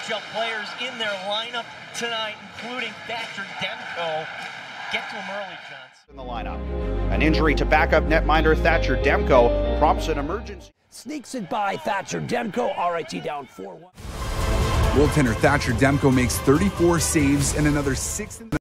NHL players in their lineup tonight, including Thatcher, Demko. Get to him early, Johnson. In the lineup. An injury to backup netminder Thatcher Demko prompts an emergency. Sneaks it by Thatcher Demko. RIT down 4-1. Goaltender Thatcher Demko makes 34 saves and another 6 in the